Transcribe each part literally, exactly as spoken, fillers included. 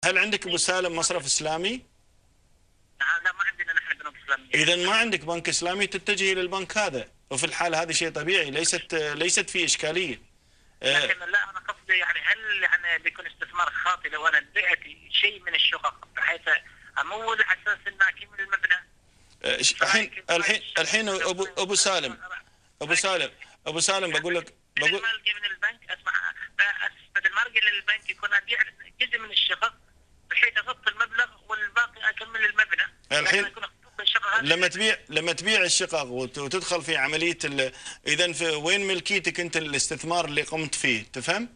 هل عندك ابو سالم مصرف اسلامي؟ نعم، لا، ما عندنا نحن بنوك اسلاميه. اذا ما عندك بنك اسلامي تتجهي الى البنك هذا، وفي الحال هذا شيء طبيعي، ليست ليست في اشكاليه. آه، لكن لا، انا قصدي يعني هل يعني بيكون استثمار خاطئ لو انا بعت شيء من الشقق بحيث امول على اساس انه اكمل المبنى؟ آه، الحين الحين الحين ابو ابو سالم ابو سالم ابو سالم بقول لك بدل بقول ما القى من البنك اسمع، بدل ما القى للبنك يكون ابيع جزء من الشقق بحيث اغطي المبلغ والباقي اكمل المبنى. الحين لما تبيع لما تبيع الشقق وت- وتدخل في عمليه ال... اذا في وين ملكيتك انت الاستثمار اللي قمت فيه، تفهم؟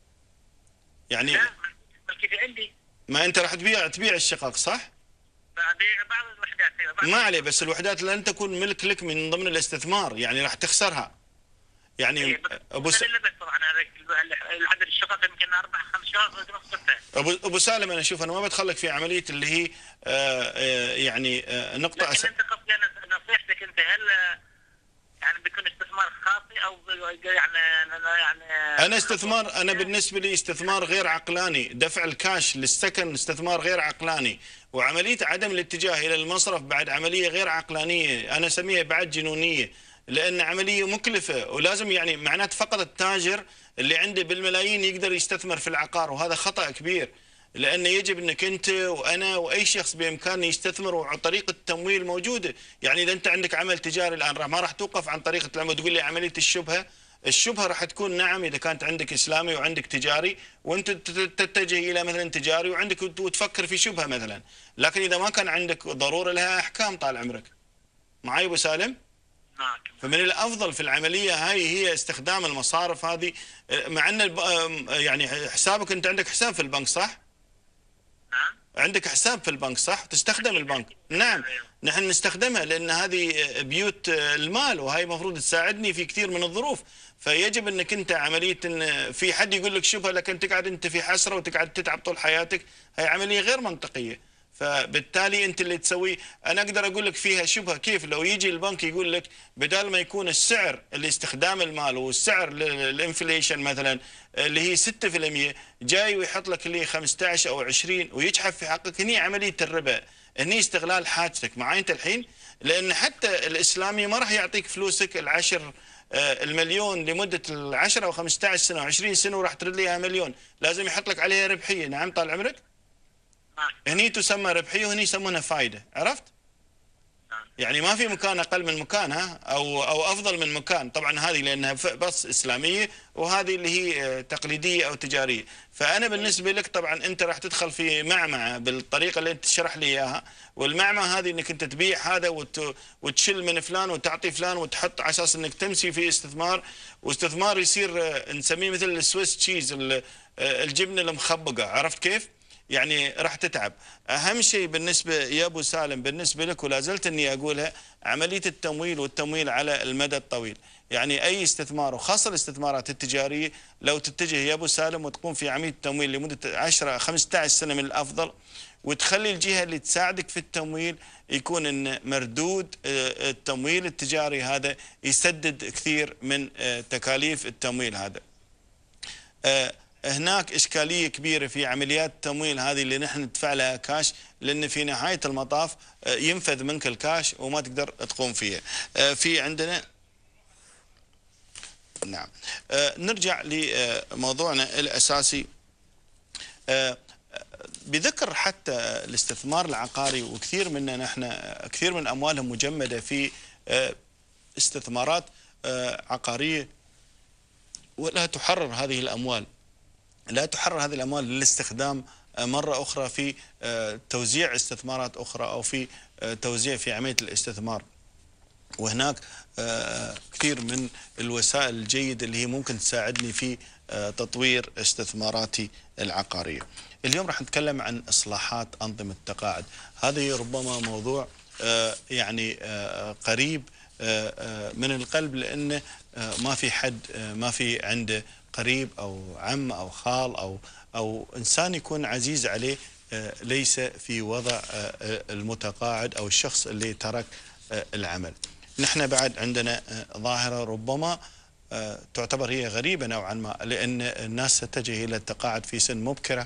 يعني لا، ملكيتي عندي. ما انت راح تبيع تبيع الشقق صح؟ ببيع بعض الوحدات. ايوه، بعض ما عليه، بس الوحدات لن تكون ملك لك من ضمن الاستثمار، يعني راح تخسرها. يعني ابو س... اللي طبعا هذاك العدد الشقق يمكن اربع خمس شهور نصفتها. ابو ابو سالم انا اشوف انا ما بدخلك في عمليه اللي هي آه، آه، يعني آه، نقطه لكن أس... انت قصدي انا نصيحتك انت هل يعني بيكون استثمار خاطئ او يعني يعني انا استثمار انا بالنسبه لي استثمار غير عقلاني، دفع الكاش للسكن استثمار غير عقلاني، وعمليه عدم الاتجاه الى المصرف بعد عمليه غير عقلانيه، انا اسميها بعد جنونيه، لان عمليه مكلفه، ولازم يعني معناته فقط التاجر اللي عنده بالملايين يقدر يستثمر في العقار، وهذا خطأ كبير. لأنه يجب أنك أنت وأنا وأي شخص بإمكانه يستثمر، وطريقة التمويل موجودة. يعني إذا أنت عندك عمل تجاري الآن ما راح توقف عن طريقة العمل وتقول لي عملية الشبهة. الشبهة راح تكون نعم إذا كانت عندك إسلامي وعندك تجاري وأنت تتجه إلى مثلا تجاري وعندك وتفكر في شبهة مثلا، لكن إذا ما كان عندك ضرورة لها أحكام طال عمرك. معي أبو سالم؟ معك. فمن الافضل في العمليه هاي هي استخدام المصارف هذه، مع ان الب- يعني حسابك انت عندك حساب في البنك صح؟ نعم. عندك حساب في البنك صح؟ تستخدم البنك. نعم، نحن نستخدمها لان هذه بيوت المال، وهي المفروض تساعدني في كثير من الظروف، فيجب انك انت عمليه ان في حد يقول لك شوفها لكن تقعد انت في حسره وتقعد تتعب طول حياتك، هي عمليه غير منطقيه. فبالتالي انت اللي تسويه، انا اقدر اقول لك فيها شبهه كيف لو يجي البنك يقول لك بدال ما يكون السعر لاستخدام المال والسعر للانفليشن مثلا اللي هي ستة بالمئة، جاي ويحط لك اللي خمسة عشر او عشرين ويجحف في حقك، هني عمليه الربا، هني استغلال حاجتك. معي انت الحين؟ لان حتى الاسلامي ما راح يعطيك فلوسك العشر آه، المليون لمده العشر او خمسة عشر سنه وعشرين سنه وراح ترد لي اياها مليون، لازم يحط لك عليها ربحيه. نعم طال عمرك؟ هني تسمى ربحيه وهني يسمونها فائده، عرفت؟ يعني ما في مكان اقل من مكانها او او افضل من مكان، طبعا هذه لانها بس اسلاميه وهذه اللي هي تقليديه او تجاريه، فانا بالنسبه لك طبعا انت راح تدخل في معمعه بالطريقه اللي انت تشرح لي اياها، والمعمعه هذه انك انت تبيع هذا وت وتشل من فلان وتعطي فلان وتحط على اساس انك تمشي في استثمار، واستثمار يصير نسميه مثل السويس تشيز الجبنه المخبقه، عرفت كيف؟ يعني راح تتعب. اهم شيء بالنسبه يا ابو سالم بالنسبه لك ولا زلت اني اقولها، عمليه التمويل والتمويل على المدى الطويل، يعني اي استثمار وخاصه الاستثمارات التجاريه لو تتجه يا ابو سالم وتقوم في عمليه التمويل لمده عشرة خمسة عشر سنه من الافضل، وتخلي الجهه اللي تساعدك في التمويل يكون ان مردود التمويل التجاري هذا يسدد كثير من تكاليف التمويل هذا. هناك إشكالية كبيرة في عمليات التمويل هذه اللي نحن ندفع لها كاش، لأن في نهاية المطاف ينفذ منك الكاش وما تقدر تقوم فيها. في عندنا نعم نرجع لموضوعنا الأساسي بذكر حتى الاستثمار العقاري، وكثير منا نحن كثير من أموالهم مجمدة في استثمارات عقارية، ولا تحرر هذه الأموال لا تحرر هذه الأموال للاستخدام مرة أخرى في توزيع استثمارات أخرى أو في توزيع في عملية الاستثمار. وهناك كثير من الوسائل الجيدة اللي هي ممكن تساعدني في تطوير استثماراتي العقارية. اليوم راح نتكلم عن إصلاحات أنظمة التقاعد، هذا ربما موضوع يعني قريب من القلب، لأنه ما في حد ما في عنده قريب أو عم أو خال أو أو إنسان يكون عزيز عليه ليس في وضع المتقاعد أو الشخص اللي ترك العمل. نحن بعد عندنا ظاهرة ربما تعتبر هي غريبة نوعا ما، لأن الناس تتجه إلى التقاعد في سن مبكرة،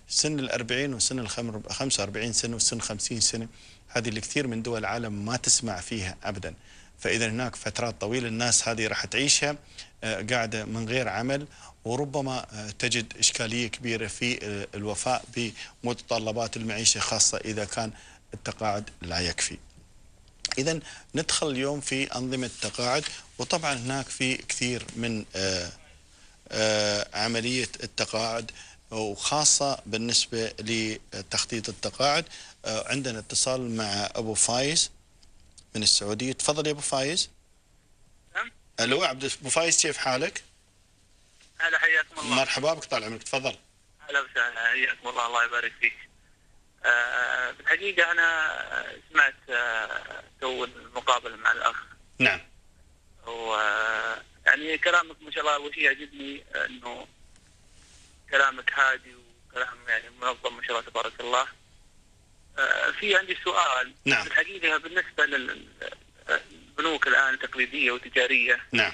سن الأربعين وسن الخمسة وأربعين سنة وسن خمسين سنة، هذه اللي كثير من دول العالم ما تسمع فيها أبدا. فإذا هناك فترات طويلة الناس هذه راح تعيشها قاعدة من غير عمل، وربما تجد إشكالية كبيرة في الوفاء بمتطلبات المعيشة، خاصة إذا كان التقاعد لا يكفي. إذا ندخل اليوم في أنظمة التقاعد، وطبعا هناك في كثير من آآ آآ عملية التقاعد، وخاصة بالنسبة لتخطيط التقاعد. عندنا اتصال مع أبو فايز من السعودية. تفضل يا أبو فايز. نعم. ألو عبد أبو فايز، كيف حالك؟ هلا، حياكم الله. مرحبا بك، طال عمرك، تفضل. هلا وسهلا، حياكم الله، الله يبارك فيك. أه بالحقيقة أنا سمعت أه تو المقابلة مع الأخ. نعم. و يعني كلامك ما شاء الله، أول شيء يعجبني إنه كلامك هادي وكلام يعني منظم ما شاء الله تبارك الله. أه في عندي سؤال. نعم. بالحقيقة بالنسبة للبنوك الآن التقليدية والتجارية. نعم.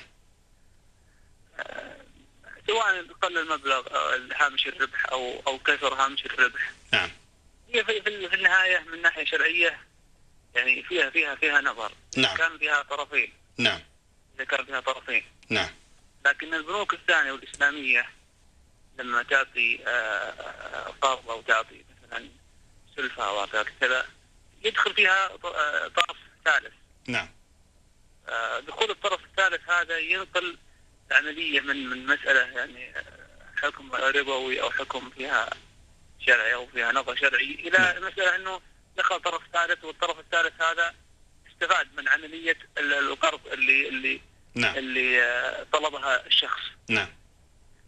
أه سواء قل المبلغ هامش الربح أو أو كثر هامش الربح. نعم. هي في, في النهاية من ناحية شرعية يعني فيها فيها فيها نظر. نعم. كان فيها طرفين. نعم. إذا كان فيها طرفين. نعم. لكن البنوك الثانية والإسلامية لما تعطي قرض أو تعطي مثلا سلفة أو كذا، يدخل فيها طرف ثالث. نعم. دخول الطرف الثالث هذا ينقل العملية من من مسألة يعني حكم ربوي أو حكم فيها شرعي أو فيها نظر شرعي إلى نعم. مسألة أنه دخل طرف ثالث، والطرف الثالث هذا استفاد من عملية القرض اللي اللي نعم. اللي طلبها الشخص. نعم. ف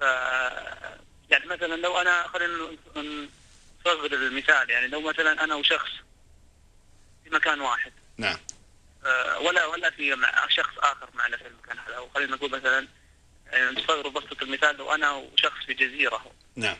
يعني مثلا لو أنا خلينا نصغر المثال، يعني لو مثلا أنا وشخص في مكان واحد. نعم. ولا ولا في مع شخص آخر معنا في المكان هذا، أو خلينا نقول مثلا نصغر بسط المثال، لو أنا وشخص في جزيرة. نعم.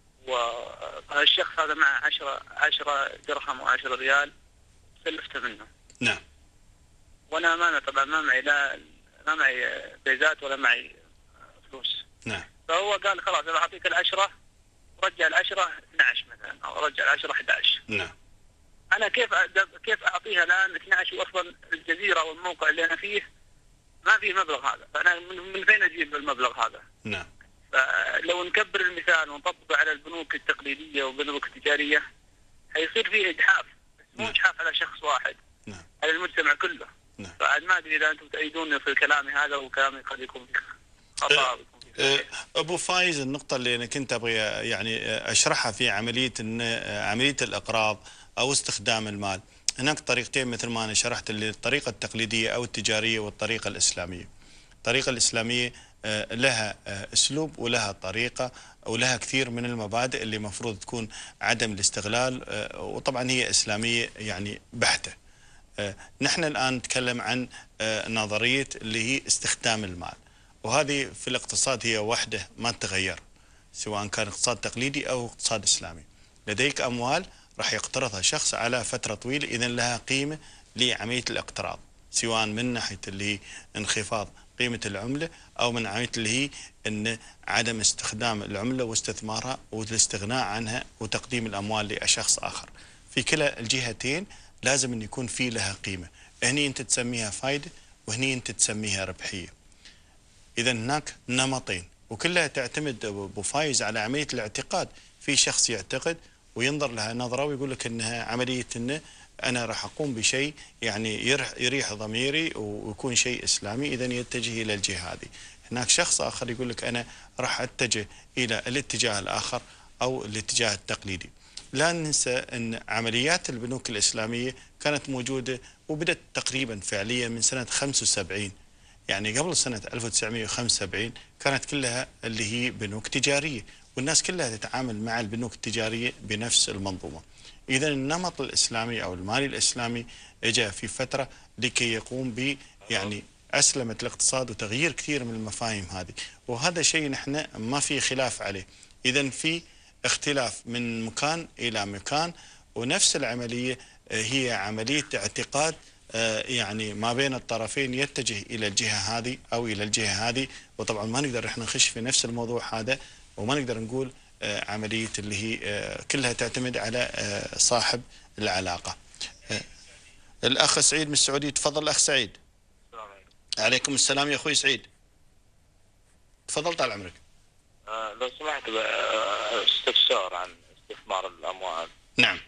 وهالشخص هذا مع عشرة عشرة درهم وعشرة ريال سلفته منه. نعم. وأنا ما طبعا ما معي لا ما معي بيزات ولا معي فلوس. نعم. فهو قال خلاص أنا أعطيك العشرة، رجع العشرة اثني عشر مثلا، أو رجع العشرة أحد عشر. نعم. أنا كيف كيف أعطيها الآن اثني عشر، وأصلا الجزيرة والموقع اللي أنا فيه ما فيه المبلغ هذا، فأنا من فين أجيب المبلغ هذا؟ نعم. فلو نكبر المثال ونطبقه على البنوك التقليدية والبنوك التجارية حيصير فيه إجحاف، بس مو نعم. إجحاف على شخص واحد. نعم. على المجتمع كله. نعم. فعاد ما أدري إذا أنتم تأيدون في كلامي هذا، وكلامي قد يكون فيه خطأ. أبو فايز، النقطة اللي أنا كنت أبغي يعني أشرحها في عملية إن عملية الإقراض أو استخدام المال، هناك طريقتين مثل ما أنا شرحت، اللي الطريقة التقليدية أو التجارية والطريقة الإسلامية. الطريقة الإسلامية لها أسلوب ولها طريقة ولها كثير من المبادئ اللي مفروض تكون عدم الاستغلال، وطبعا هي إسلامية يعني بحتة. نحن الآن نتكلم عن نظرية اللي هي استخدام المال، وهذه في الاقتصاد هي وحده ما تتغير، سواء كان اقتصاد تقليدي أو اقتصاد إسلامي. لديك أموال راح يقترضها شخص على فترة طويلة، إذن لها قيمة لعملية الاقتراض، سواء من ناحية اللي هي انخفاض قيمة العملة، أو من ناحية اللي هي أن عدم استخدام العملة واستثمارها والاستغناء عنها وتقديم الأموال لشخص آخر. في كلا الجهتين لازم أن يكون في لها قيمة، هني أنت تسميها فايدة وهني أنت تسميها ربحية. إذا هناك نمطين وكلها تعتمد أبو فايز على عملية الاعتقاد. في شخص يعتقد وينظر لها نظرة ويقول لك أنها عملية أنه أنا راح أقوم بشيء يعني يريح, يريح ضميري ويكون شيء إسلامي، إذا يتجه إلى الجهة هذه. هناك شخص آخر يقول لك أنا راح أتجه إلى الاتجاه الآخر أو الاتجاه التقليدي. لا ننسى أن عمليات البنوك الإسلامية كانت موجودة وبدأت تقريبا فعليا من سنة خمسة وسبعين، يعني قبل سنة ألف وتسعمئة وخمسة وسبعين كانت كلها اللي هي بنوك تجارية، والناس كلها تتعامل مع البنوك التجارية بنفس المنظومة. إذا النمط الإسلامي أو المالي الإسلامي اجى في فترة لكي يقوم ب يعني أسلمة الاقتصاد وتغيير كثير من المفاهيم هذه، وهذا شيء نحن ما في خلاف عليه. إذا في اختلاف من مكان إلى مكان، ونفس العملية هي عملية اعتقاد يعني ما بين الطرفين يتجه إلى الجهة هذه أو إلى الجهة هذه. وطبعا ما نقدر احنا نخش في نفس الموضوع هذا، وما نقدر نقول عملية اللي هي كلها تعتمد على صاحب العلاقة. الأخ سعيد من السعودية، تفضل الأخ سعيد. السلام عليكم. عليكم السلام يا أخوي سعيد، تفضل طال عمرك. آه لو سمحت استفسار عن استثمار الأموال. نعم.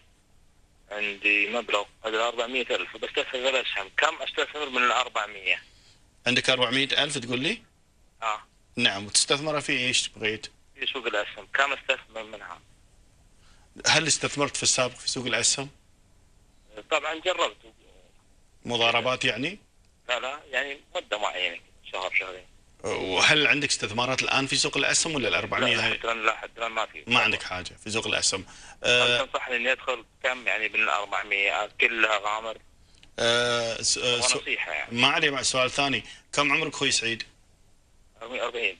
عندي مبلغ قدر أربعمئة ألف بستثمر الأسهم، كم أستثمر من ال أربعمئة؟ عندك أربعمئة ألف تقول لي؟ اه نعم، وتستثمرها في ايش بغيت؟ في سوق الأسهم، كم أستثمر منها؟ هل استثمرت في السابق في سوق الأسهم؟ طبعا جربت. مضاربات يعني؟ لا لا يعني مدة معينة، شهر شهرين. وهل عندك استثمارات الآن في سوق الأسهم ولا ال أربعمئة؟ لا حتى لا حتى ما في. ما عندك حاجة في سوق الأسهم. أه تنصحني إني أدخل كم يعني من الأربعمئة كلها غامر؟ أه ونصيحة يعني. ما علي. مع سؤال ثاني، كم عمرك أخوي سعيد؟ أربعين.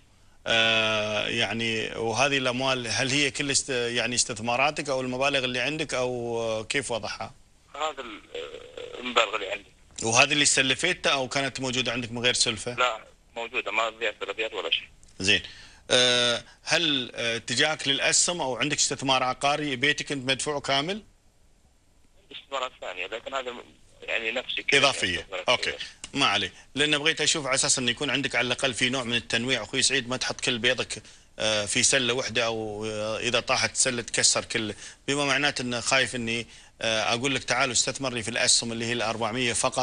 آه يعني وهذه الأموال هل هي كل است يعني استثماراتك أو المبالغ اللي عندك أو كيف وضعها؟ هذا المبالغ اللي عندي. وهذه اللي سلفتها أو كانت موجودة عندك من غير سلفة؟ لا موجودة، ما بيعت ولا بيعت ولا شيء. زين. أه هل اتجاهك للأسهم أو عندك استثمار عقاري بيتك أنت مدفوع كامل؟ استثمارات ثانية لكن هذا يعني نفسي إضافية. أوكي ما عليه، لأن بغيت أشوف على أساس أنه يكون عندك على الأقل في نوع من التنويع أخوي سعيد، ما تحط كل بيضك في سلة واحدة أو إذا طاحت سلة تكسر كله، بما معناته أنه خايف أني أقول لك تعالوا استثمر لي في الأسهم اللي هي ال أربعمئة فقط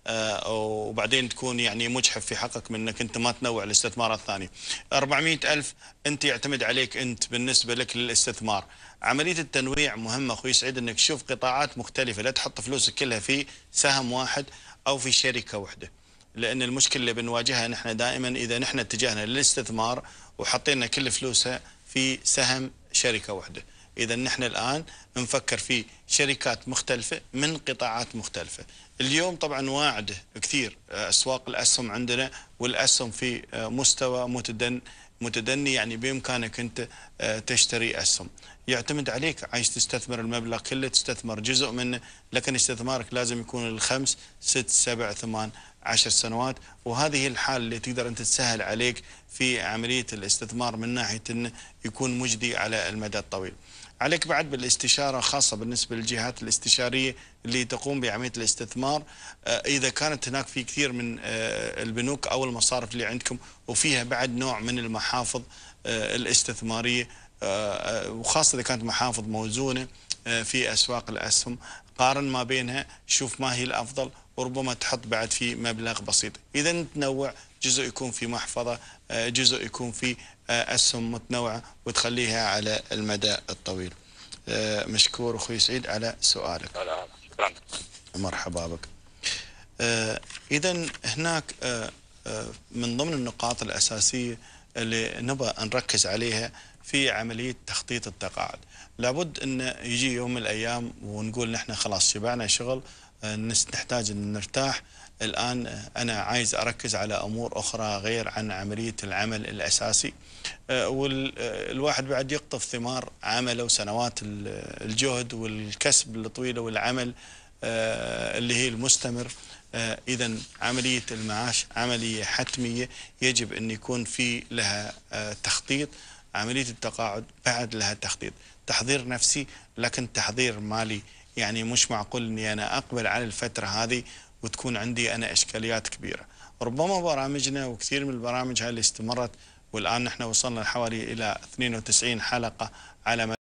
وبعدين تكون يعني مجحف في حقك من أنك أنت ما تنوع الاستثمارات الثانية. أربعمئة ألف أنت يعتمد عليك أنت بالنسبة لك للاستثمار. عملية التنويع مهمة أخوي سعيد، أنك تشوف قطاعات مختلفة، لا تحط فلوسك كلها في سهم واحد أو في شركة واحدة، لأن المشكلة اللي بنواجهها نحن دائما إذا نحن اتجهنا للاستثمار وحطينا كل فلوسها في سهم شركة واحدة. إذا نحن الآن نفكر في شركات مختلفة من قطاعات مختلفة. اليوم طبعا واعد كثير أسواق الأسهم عندنا، والأسهم في مستوى متدن متدني، يعني بإمكانك أنت تشتري أسهم. يعتمد عليك، عايز تستثمر المبلغ كله تستثمر جزء منه، لكن استثمارك لازم يكون الخمس ست سبع ثمان عشر سنوات، وهذه هي الحالة اللي تقدر أنت تسهل عليك في عملية الاستثمار من ناحية أنه يكون مجدي على المدى الطويل. عليك بعد بالاستشارة، خاصة بالنسبة للجهات الاستشارية اللي تقوم بعملية الاستثمار. إذا كانت هناك في كثير من البنوك أو المصارف اللي عندكم وفيها بعد نوع من المحافظ الاستثمارية، وخاصة إذا كانت محافظ موزونة في أسواق الأسهم، قارن ما بينها، شوف ما هي الأفضل، وربما تحط بعد في مبلغ بسيط. إذا تنوع، جزء يكون في محفظة، جزء يكون في أسهم متنوعة، وتخليها على المدى الطويل. مشكور أخوي سعيد على سؤالك. شكرا. مرحبا بك. إذا هناك من ضمن النقاط الأساسية اللي نبغى نركز عليها في عملية تخطيط التقاعد. لابد أن يجي يوم من الأيام ونقول نحن خلاص شبعنا شغل، نحتاج أن نرتاح. الآن أنا عايز أركز على أمور أخرى غير عن عملية العمل الأساسي، والواحد بعد يقطف ثمار عمله وسنوات الجهد والكسب الطويلة والعمل اللي هي المستمر. إذا عملية المعاش عملية حتمية، يجب أن يكون في لها تخطيط. عملية التقاعد بعد لها تخطيط، تحضير نفسي لكن تحضير مالي. يعني مش معقول أني أنا أقبل على الفترة هذه وتكون عندي أنا إشكاليات كبيرة. ربما برامجنا وكثير من البرامج هاي اللي استمرت والآن نحن وصلنا حوالي إلى اثنين وتسعين حلقة على